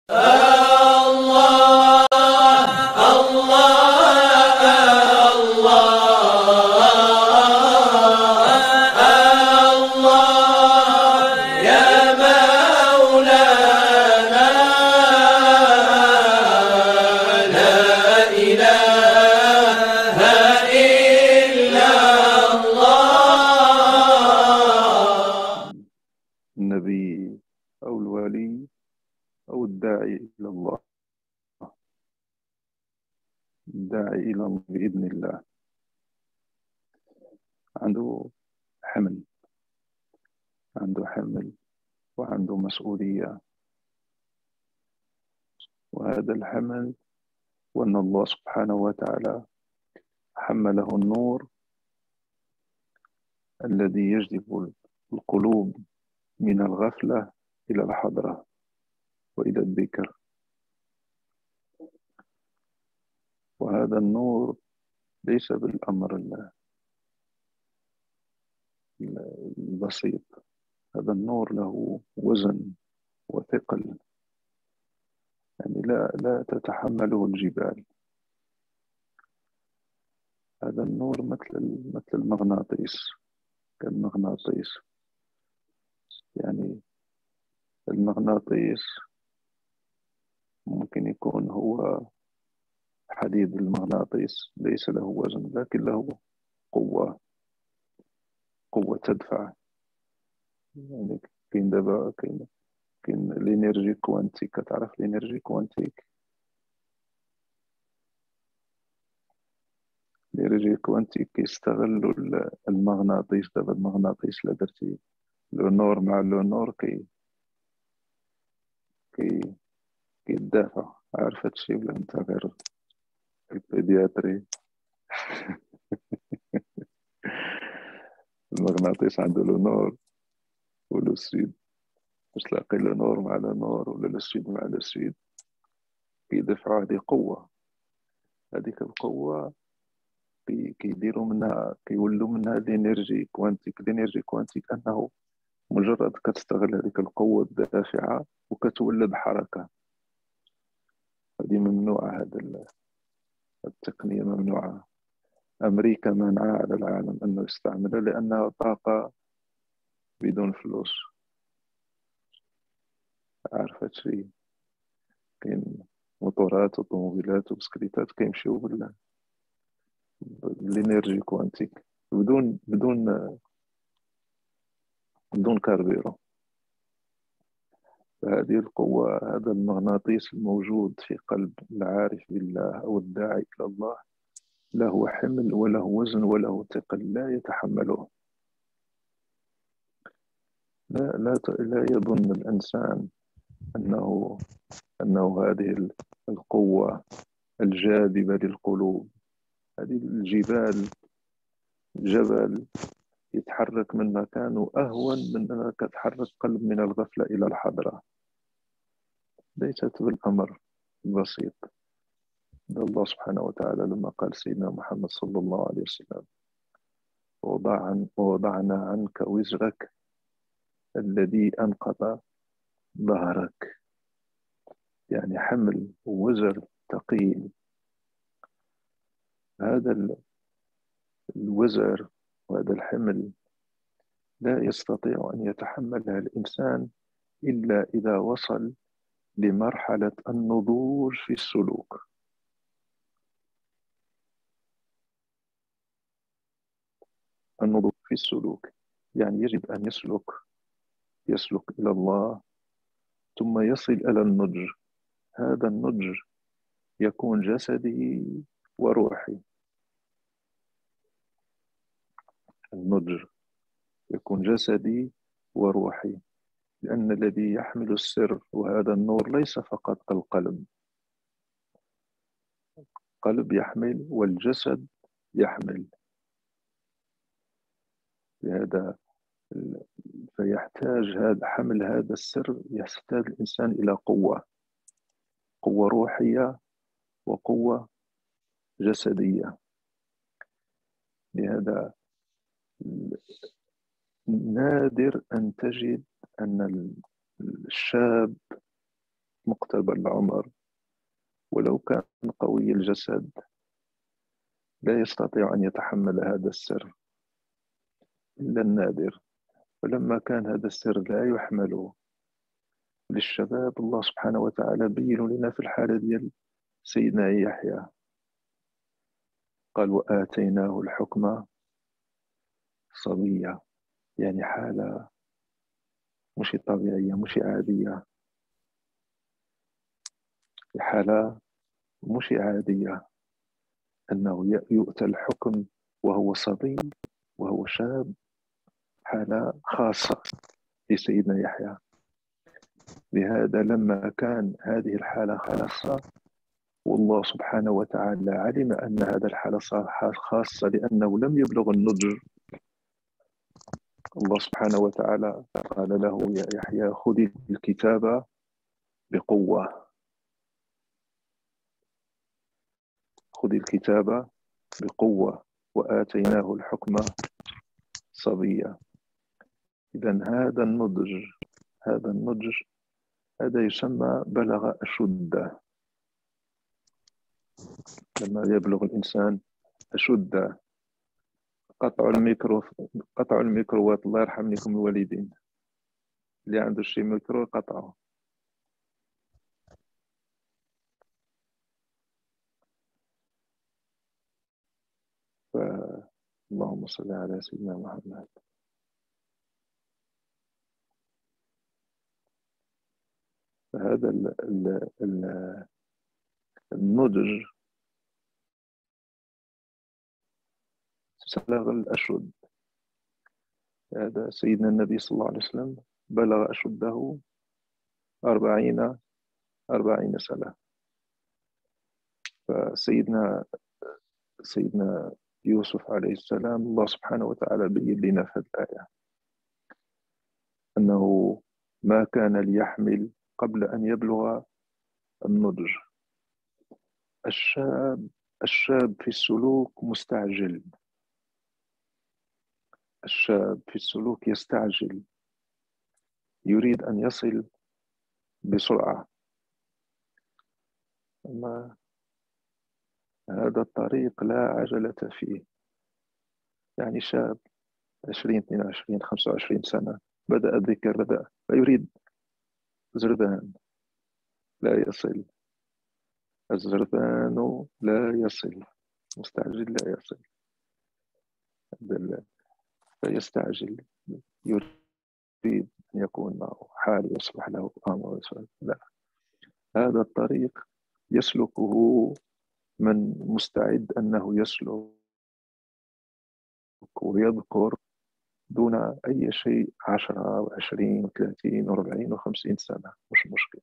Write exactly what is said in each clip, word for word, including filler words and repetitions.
الله الله الله يا مولانا لا إله إلا الله. النبي أو الولي أو الداعي إلى الله، الداعي إلى الله بإذن الله، عنده حمل عنده حمل وعنده مسؤولية. وهذا الحمل وأن الله سبحانه وتعالى حمله النور الذي يجذب القلوب من الغفلة إلى الحضرة وإلى الذكر. وهذا النور ليس بالأمر البسيط، هذا النور له وزن وثقل، يعني لا لا تتحمله الجبال. هذا النور مثل مثل المغناطيس، كالمغناطيس. يعني المغناطيس ممكن يكون هو حديد المغناطيس ليس له وزن، لكن له قوة قوة تدفع. يعني كاين دابا كاين كاين الانرجي كوانتيك. كتعرف الانرجي كوانتيك؟ الانرجي كوانتيك كيستغلوا المغناطيس. دابا المغناطيس لا درتي لو نور مع لو نور كي كي كيدافع. عارف هادشي ولا انت غير البيدياتري؟ المغناطيس عنده لو نور ولو سود، باش تلاقي لو نور مع لو نور ولا لو سود مع لو سود كيدفعوا. هذه قوة، هذيك القوة كيديروا منها كيولوا منها الانرجي كوانتيك. الانرجي كوانتيك انه مجرد كتستغل هذيك القوة الدافعة وكتولد حركة. هذه ممنوعة، هذه التقنية ممنوعة. أمريكا منعها على العالم أنه يستعملها لأنها طاقة بدون فلوس. عارف هادشي؟ كاين موتورات وطوموبيلات وبسكليتات كيمشيو بال بالانرجي كوانتيك بدون بدون بدون كاربيرو. هذه القوة، هذا المغناطيس الموجود في قلب العارف بالله أو الداعي إلى الله له حمل وله وزن وله ثقل لا يتحمله. لا لا لا يظن الإنسان أنه أنه هذه القوة الجاذبة للقلوب، هذه الجبال، جبل يتحرك من مكانه أهون من أنك تحرك قلب من الغفلة إلى الحضرة. ليست بالأمر البسيط. الله سبحانه وتعالى لما قال سيدنا محمد صلى الله عليه وسلم: ووضعنا ووضعنا عنك وزرك الذي أنقض ظهرك، يعني حمل وزر ثقيل. هذا الوزر وهذا الحمل لا يستطيع أن يتحملها الإنسان إلا إذا وصل لمرحلة النضوج في السلوك. النضوج في السلوك يعني يجب أن يسلك يسلك إلى الله ثم يصل إلى النضج. هذا النضج يكون جسدي وروحي. النضج يكون جسدي وروحي، لأن الذي يحمل السر وهذا النور ليس فقط القلب. القلب يحمل والجسد يحمل. لهذا فيحتاج هذا حمل هذا السر، يحتاج الإنسان إلى قوة قوة روحية وقوة جسدية. لهذا نادر أن تجد أن الشاب مقتبل العمر، ولو كان قوي الجسد لا يستطيع أن يتحمل هذا السر إلا النادر. فلما كان هذا السر لا يحمل للشباب، الله سبحانه وتعالى بين لنا في الحالة ديال سيدنا يحيى، قال وآتيناه الحكمة صبية، يعني حالة مش طبيعية مش عادية، حالة مش عادية أنه يؤتى الحكم وهو صبي وهو شاب، حالة خاصة لسيدنا يحيى. لهذا لما كان هذه الحالة خاصة، والله سبحانه وتعالى علم أن هذا الحالة خاصة لأنه لم يبلغ النضج، الله سبحانه وتعالى قال له يا يحيى خذ الكتاب بقوة، خذ الكتاب بقوة وآتيناه الحكمة صبيا. إذا هذا النضج، هذا النضج هذا يسمى بلغ أشده. لما يبلغ الإنسان أشده، قطع الميكرو قطع الميكروات، الله يرحم لكم الوالدين اللي عنده شي ميكرو قطعه. اللهم صل على سيدنا محمد. فهذا ال ال ال النضج بلغ الأشد. هذا سيدنا النبي صلى الله عليه وسلم بلغ أشده أربعين أربعين سنة. فسيدنا سيدنا يوسف عليه السلام الله سبحانه وتعالى بين لنا في الآية أنه ما كان ليحمل قبل أن يبلغ النضج. الشاب الشاب في السلوك مستعجل، الشاب في السلوك يستعجل، يريد أن يصل بسرعة. أما هذا الطريق لا عجلة فيه. يعني شاب عشرين اثنين وعشرين خمسة وعشرين سنة بدأ الذكر، بدأ ويريد زربان لا يصل، الزربان لا يصل، مستعجل لا يصل، فيستعجل، يريد أن يكون معه حال يصبح له أمر. لا، هذا الطريق يسلكه من مستعد أنه يسلك ويذكر دون أي شيء عشرة وعشرين وثلاثين وأربعين وخمسين سنة، مش مشكلة.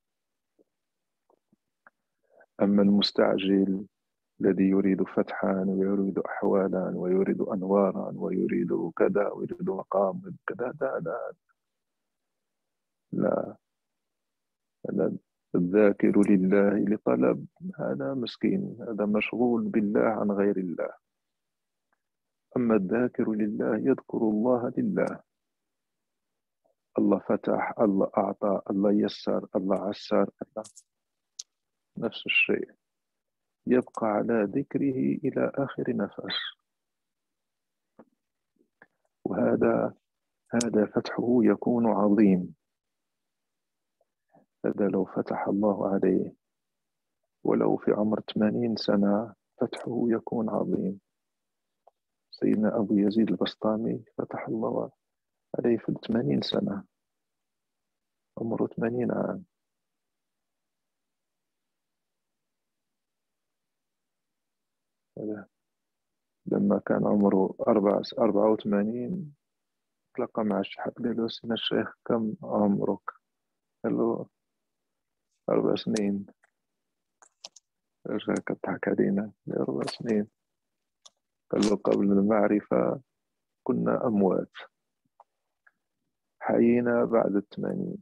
أما المستعجل الذي يريد فتحا ويريد أحوالا ويريد أنوارا ويريد كذا ويريد مقام كذا، لا لا لا, لا. الذاكر لله لطلب هذا مسكين، هذا مشغول بالله عن غير الله. أما الذاكر لله يذكر الله لله. الله فتح، الله أعطى، الله يسر، الله عسر، الله نفس الشيء، يبقى على ذكره إلى آخر نفس. وهذا هذا فتحه يكون عظيم. هذا لو فتح الله عليه ولو في عمر ثمانين سنة فتحه يكون عظيم. سيدنا أبو يزيد البسطامي فتح الله عليه في ثمانين سنة، عمره ثمانين عام. لما كان عمره أربعة وثمانين تلقى مع الشيخ، قال له سيدنا الشيخ كم عمرك؟ قال له أربع سنين. رجع كضحك علينا، أربع سنين. قال له قبل المعرفة كنا أموات، حيينا بعد الثمانين.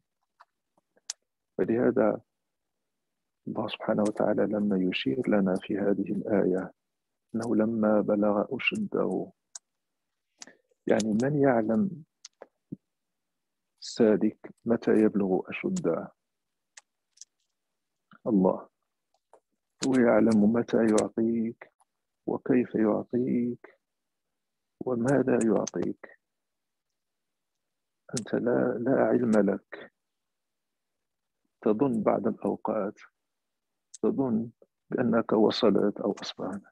فلهذا الله سبحانه وتعالى لما يشير لنا في هذه الآية أنه لما بلغ أشده، يعني من يعلم السالك متى يبلغ أشده؟ الله، هو يعلم متى يعطيك وكيف يعطيك وماذا يعطيك. أنت لا, لا علم لك. تظن بعض الأوقات تظن بأنك وصلت أو أصبحت.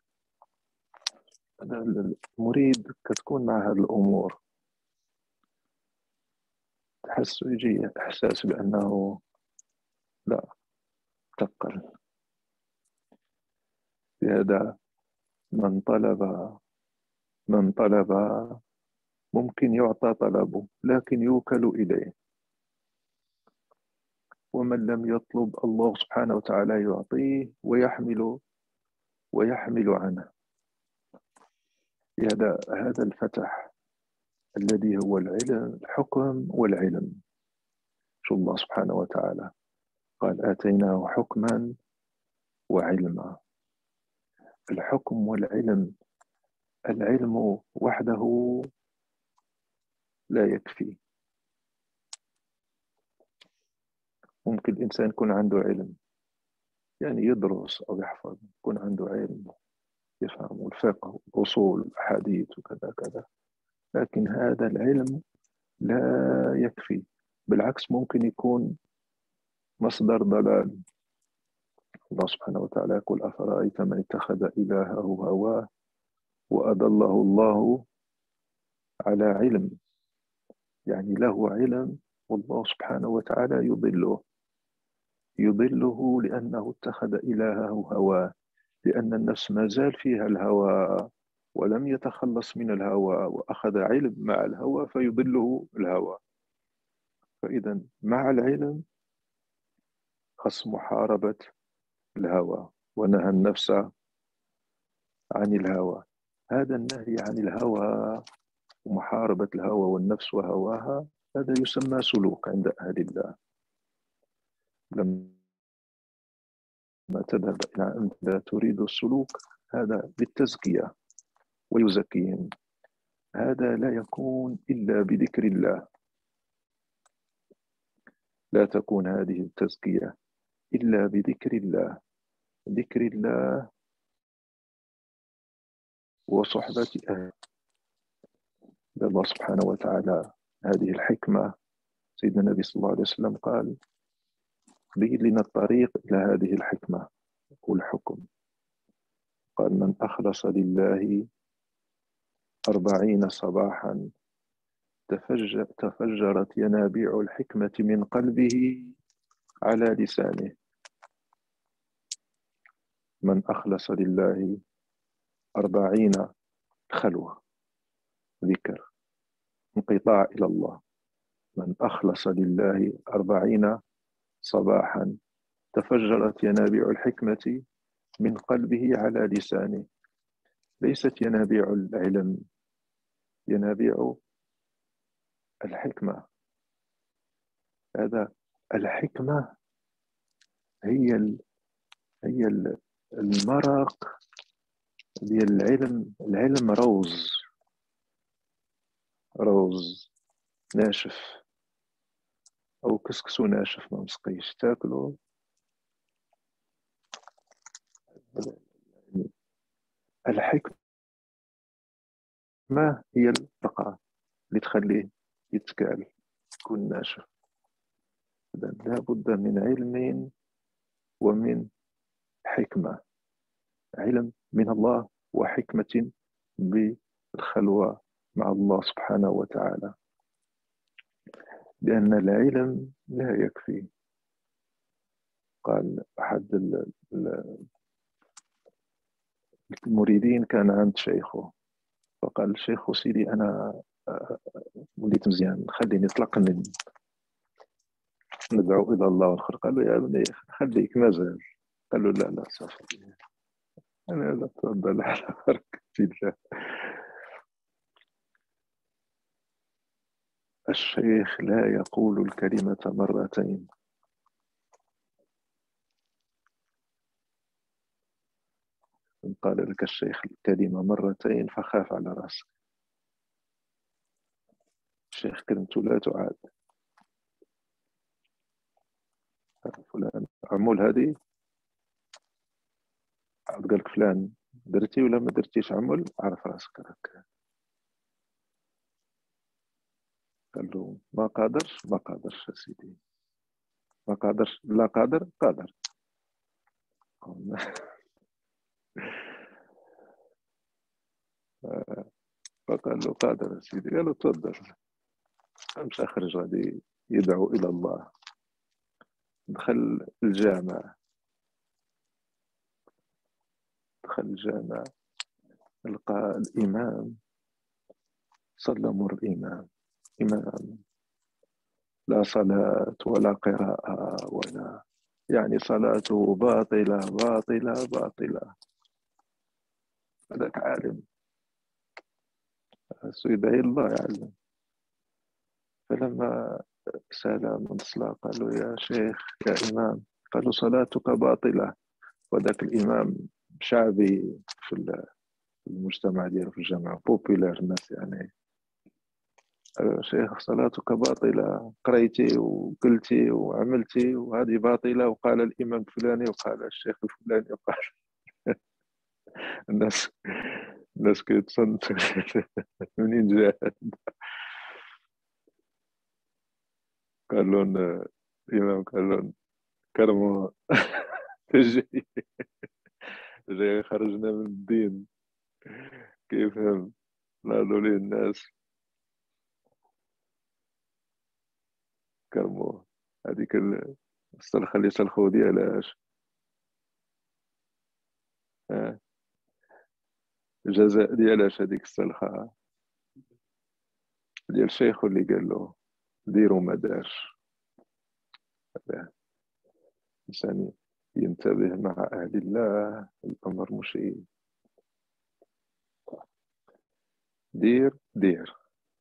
المريد كتكون مع هذه الأمور تحس يجي إحساس بأنه لا تقل. لهذا من طلب من طلب ممكن يعطى طلبه لكن يوكل إليه، ومن لم يطلب الله سبحانه وتعالى يعطيه ويحمل ويحمل عنه. هذا هذا الفتح الذي هو العلم، الحكم والعلم. شو الله سبحانه وتعالى قال آتيناه حكما وعلما. الحكم والعلم، العلم وحده لا يكفي. ممكن الإنسان يكون عنده علم، يعني يدرس أو يحفظ، يكون عنده علم يفهم الفقه أصول الحديث وكذا كذا، لكن هذا العلم لا يكفي، بالعكس ممكن يكون مصدر ضلال. الله سبحانه وتعالى يقول أفرأيت من اتخذ إلهه هواه وأضله الله على علم. يعني له علم والله سبحانه وتعالى يضله يضله لأنه اتخذ إلهه هواه، لأن النفس ما زال فيها الهوى ولم يتخلص من الهوى وأخذ علم مع الهوى فيضله الهوى. فإذا مع العلم خص محاربة الهوى، ونهى النفس عن الهوى. هذا النهي عن الهوى ومحاربة الهوى والنفس وهواها هذا يسمى سلوك عند أهل الله. لما تذهب إلى أنت تريد السلوك هذا بالتزكية ويزكيهم، هذا لا يكون إلا بذكر الله. لا تكون هذه التزكية إلا بذكر الله، ذكر الله وصحبة أهل الله سبحانه وتعالى. هذه الحكمة سيدنا النبي صلى الله عليه وسلم قال بين لنا الطريق إلى هذه الحكمة والحكم. قال من أخلص لله أربعين صباحا تفجر تفجرت ينابيع الحكمة من قلبه على لسانه. من أخلص لله أربعين خلوة، ذكر، انقطاع إلى الله. من أخلص لله أربعين صباحا تفجرت ينابيع الحكمة من قلبه على لسانه. ليست ينابيع العلم، ينابيع الحكمة. هذا الحكمة هي ال... هي المرق ديال العلم. العلم روز روز ناشف أو كسكسو ناشف ما مسقيش تاكلو. الحكمة هي الرقعة اللي تخليه يتكال يكون ناشف. لا بد من علم ومن حكمة، علم من الله وحكمة بالخلوة مع الله سبحانه وتعالى، لأن العلم لا يكفي. قال أحد المريدين كان عند شيخه فقال الشيخ سيدي أنا وليت مزيان خليني اطلق ندعو إلى الله والآخر. قال له يا ابني خليك مازال. قال له لا لا صافي أنا لا أتفضل على بركة الله. الشيخ لا يقول الكلمة مرتين. إن قال لك الشيخ الكلمة مرتين فخاف على رأسك. الشيخ كلمته لا تعاد. فلان عمول هذه واحد قال لك فلان درتي ولا ما درتيش عمل، عرف راسك راك. قال له ما قادرش، ما قادرش سيدي، ما قادرش، لا قادر قادر. فقال له قادر سيدي. قال له تفضل. مشى خرج غادي يدعو الى الله. دخل الجامع، دخل الجامع لقى الامام صلى مر الامام، امام لا صلاة ولا قراءة ولا، يعني صلاته باطلة باطلة باطلة. هذاك عالم، يدعي الله يعلم. فلما سأل من الصلاة قال له يا شيخ يا إمام، قال له صلاتك باطلة. وذاك الإمام شعبي في المجتمع ديالو في الجامعة، بوبيلار الناس يعني. يا شيخ صلاتك باطلة، قريتي وقلتي وعملتي وهذه باطلة، وقال الإمام الفلاني وقال الشيخ الفلاني وقال الناس الناس كيتصنت. منين جاء؟ قال لهم الإمام، قال لهم كرموا. جاي جاي خرجنا من الدين. كيفهم؟ قالوا لي الناس كرموه. هذيك السلخة اللي سلخوا ديالاش الجزاء ديالاش هذيك السلخة ديال الشيخ اللي قال له ديروا ما دارش. الإنسان ينتبه مع أهل الله، الأمر مش دير دير.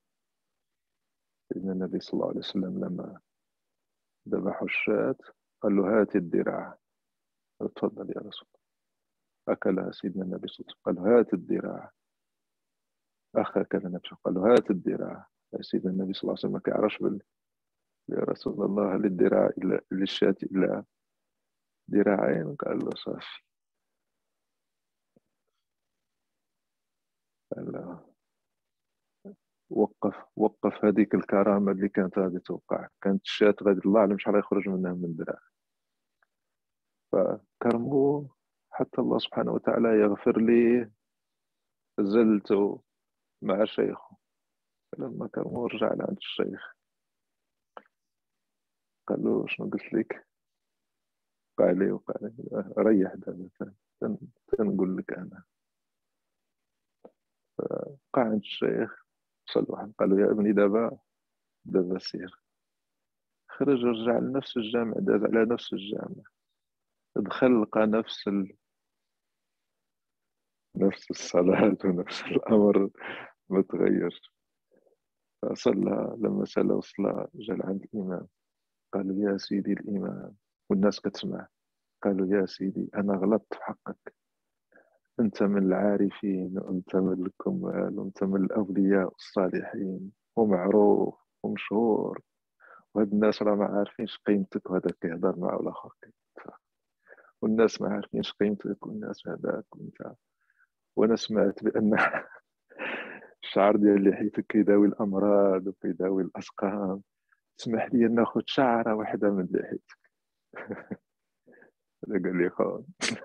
سيدنا النبي صلى الله عليه وسلم لما ذبحوا الشاة قال له هات الذراع. تفضل يا رسول الله. أكلها سيدنا النبي صلى الله عليه وسلم، قال له هات الذراع. أخ أكل النبي قال له هات الذراع. سيدنا النبي صلى الله عليه وسلم ما كيعرفش بال يا رسول الله للذراع إلا للشاة إلا ذراعين. قال له صافي. قال له وقف وقف هذيك الكرامة اللي كانت غادي توقع. كانت الشاة غادي الله أعلم شحال يخرج منها من ذراع. فكرموه حتى الله سبحانه وتعالى يغفر لي زلته مع شيخه. لما كرموه رجع لعند الشيخ قال له شنو قلت لك؟ قال لي وقال لي ريح دابا تنقول لك أنا. فقع عند الشيخ وصل واحد قال له يا ابني دابا دابا سير. خرج ورجع لنفس الجامع، داز على نفس الجامع، دخل لقى نفس ال... نفس الصلاة ونفس الأمر ما تغيرش. فصلى. لما صلى وصلى جا عند الإمام قال يا سيدي الإمام والناس كتسمع. قالوا يا سيدي أنا غلطت في حقك، أنت من العارفين وأنت من الكمال وأنت من الأولياء الصالحين ومعروف ومشهور، وهاد الناس راه ما عارفينش قيمتك، وهذا كيهضر مع الآخر والناس ما عارفينش قيمتك والناس هذاك وأنت. وأنا سمعت بأن الشعر ديال لحيتك كيداوي الأمراض وكيداوي الأسقام، اسمح لي ناخذ شعرة واحدة من لحيتك. هذا قال لي خون.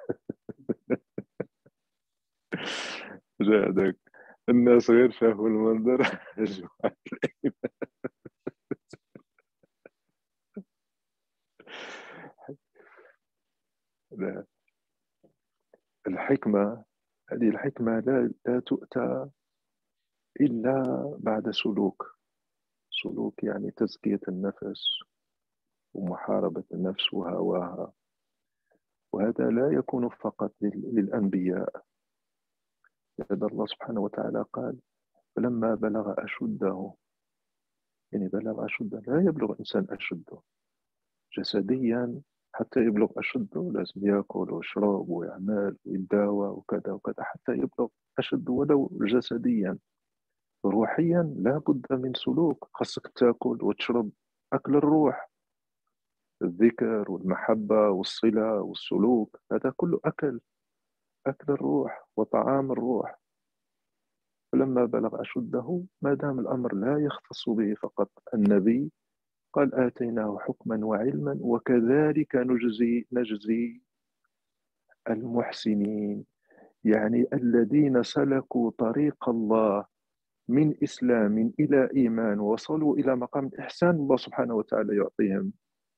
جا هذاك الناس غير شافوا المنظر. الحكمة هذه الحكمة لا, لا تؤتى إلا بعد سلوك. سلوك يعني تزكية النفس ومحاربة النفس وهواها. وهذا لا يكون فقط للأنبياء. لذا الله سبحانه وتعالى قال فلما بلغ أشده، يعني بلغ أشده لا يبلغ إنسان أشده جسديا، حتى يبلغ أشده لازم يأكل ويشرب ويعمل ويداوى وكذا وكذا حتى يبلغ أشده ولو جسديا. روحيا لا بد من سلوك، خاصك تأكل وتشرب أكل الروح، الذكر والمحبة والصلة والسلوك، هذا كله أكل. أكل الروح وطعام الروح. فلما بلغ أشده، ما دام الأمر لا يختص به فقط النبي، قال آتيناه حكما وعلما وكذلك نجزي نجزي المحسنين. يعني الذين سلكوا طريق الله من إسلام إلى إيمان ووصلوا إلى مقام الإحسان، الله سبحانه وتعالى يعطيهم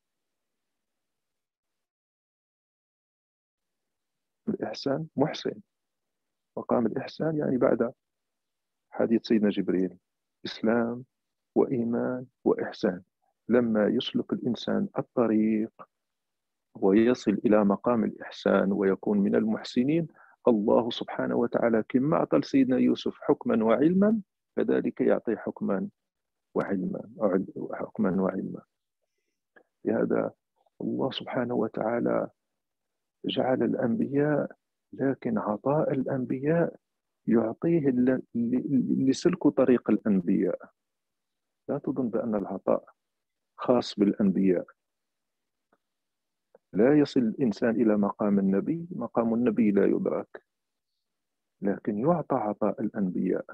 الإحسان. محسن، مقام الإحسان يعني بعد حديث سيدنا جبريل إسلام وإيمان وإحسان. لما يسلك الإنسان الطريق ويصل إلى مقام الإحسان ويكون من المحسنين، الله سبحانه وتعالى كما أعطى سيدنا يوسف حكما وعلما، كذلك يعطي حكما وعلما حكما وعلما. لهذا الله سبحانه وتعالى جعل الأنبياء، لكن عطاء الأنبياء يعطيه لسلك طريق الأنبياء. لا تظن بأن العطاء خاص بالأنبياء. لا يصل الإنسان إلى مقام النبي، مقام النبي لا يدرك، لكن يعطى عطاء الأنبياء.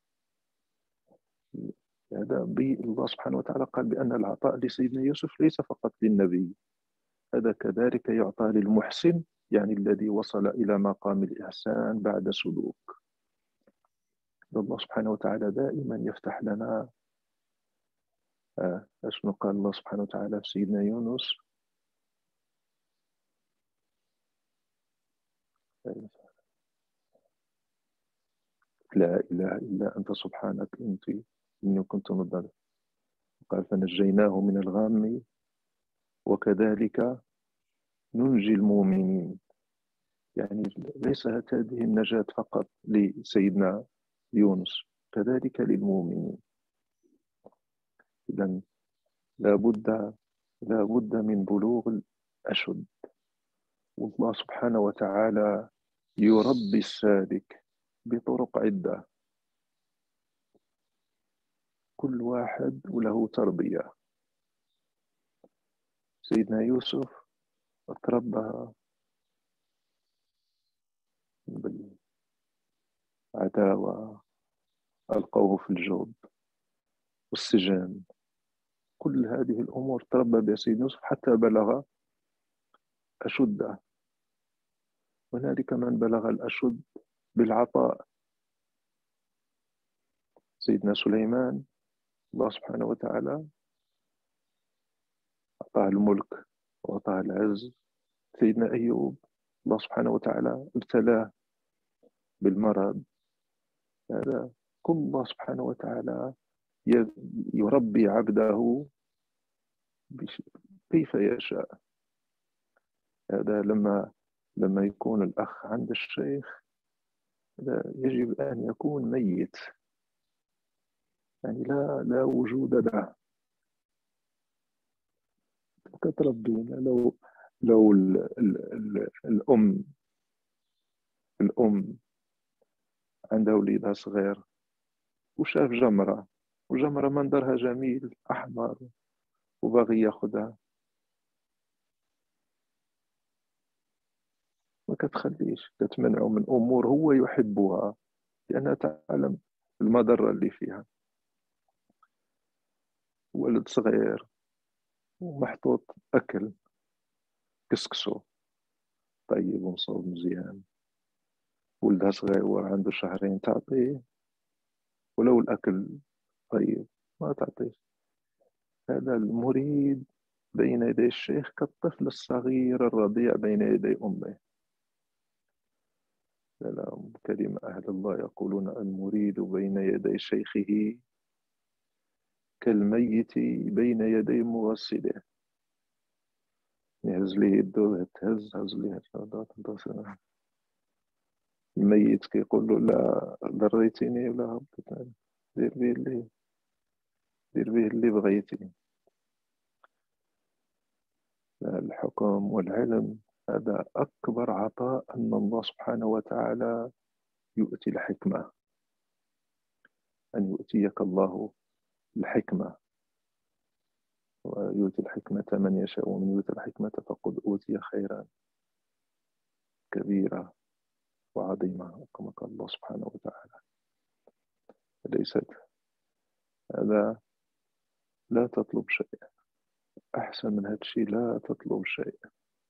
هذا الله سبحانه وتعالى قال بأن العطاء لسيدنا يوسف ليس فقط للنبي، هذا كذلك يعطى للمحسن، يعني الذي وصل إلى مقام الإحسان بعد سلوك. الله سبحانه وتعالى دائما يفتح لنا. آه، شنو قال الله سبحانه وتعالى في سيدنا يونس؟ لا إله إلا أنت سبحانك أنت إني كنت من الظالمين. قال فنجيناه من الغم وكذلك ننجي المؤمنين. يعني ليست هذه النجاة فقط لسيدنا يونس، كذلك للمؤمنين. إذن لابد لابد من بلوغ الأشد، والله سبحانه وتعالى يربي السالك بطرق عدة، كل واحد وله تربية. سيدنا يوسف تربى بالعداوة، ألقوه في الجب والسجن، كل هذه الأمور تربى بها سيدنا يوسف حتى بلغ أشده. هنالك من بلغ الأشد بالعطاء. سيدنا سليمان الله سبحانه وتعالى أعطاه الملك وأعطاه العز. سيدنا أيوب الله سبحانه وتعالى ابتلاه بالمرض. هذا كل الله سبحانه وتعالى يربي عبده كيف يشاء. هذا لما لما يكون الأخ عند الشيخ يجب أن يكون ميت، يعني لا لا وجود له. كتربينا لو لو ال ال ال الأم الأم عندها وليدها صغير وشاف جمرة، وجمرة منظرها جميل أحمر وباغي ياخذها، ما كتخليش، كتمنعه من أمور هو يحبها لأنها تعلم المضرة اللي فيها. ولد صغير ومحطوط أكل كسكسو طيب ومصوب مزيان، ولدها صغير وعنده شهرين تعطيه، ولو الأكل طيب ما تعطيه. هذا المريد بين يدي الشيخ كالطفل الصغير الرضيع بين يدي أمه. سلام كلمة أهل الله يقولون المريد بين يدي شيخه كالميت بين يدي مغسله. يهز ليه يدو تهز هز ليه الميت كيقول له لا ضريتيني ولا هبطتني، دير بيه اللي دير بيه اللي بغيتي. الحكم والعلم هذا أكبر عطاء، أن الله سبحانه وتعالى يؤتي الحكمة، أن يؤتيك الله الحكمة. ويؤتي الحكمة من يشاء ومن يؤتي الحكمة فقد أوتي خيرا كبيرا. عظيمة كما قال الله سبحانه وتعالى. ليست هذا، لا تطلب شيء أحسن من هذا الشيء، لا تطلب شيء.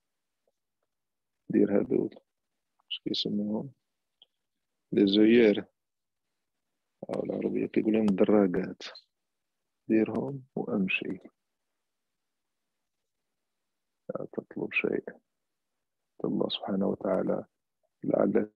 دير هذول اش كيسموهم لي زويير أو العربية كيقول لهم الدراقات، ديرهم وأمشي، لا تطلب شيء. الله سبحانه وتعالى لعلك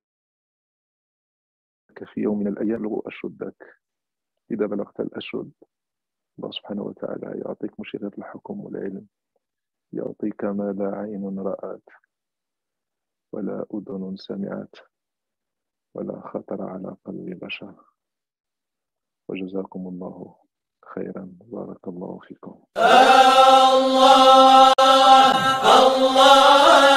في يوم من الأيام بلغ أشدك، إذا بلغت الأشد الله سبحانه وتعالى يعطيك مشيرات الحكم والعلم، يعطيك ما لا عين رأت ولا أذن سمعت ولا خطر على قلب بشر. وجزاكم الله خيرا، بارك الله فيكم. الله الله